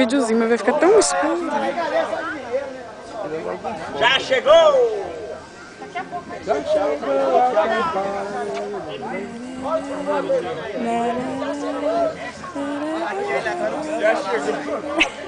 videozinho, mas vai ficar tão escuro. Já chegou! Já chegou a Já chegou!